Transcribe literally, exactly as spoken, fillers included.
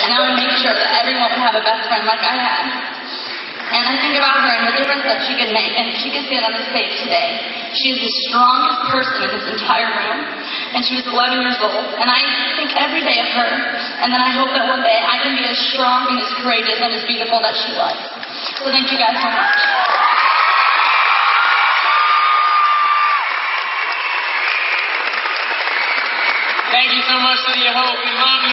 and I would make sure that everyone would have a best friend like I had. And I think about her and the difference that she could make, and she can stand on this stage today. She is the strongest person in this entire room, and she was eleven years old. And I think every day of her, and then I hope that one day I can be as strong and as courageous and as beautiful that she was. So thank you guys so much. Thank you so much, City of Hope. We love you.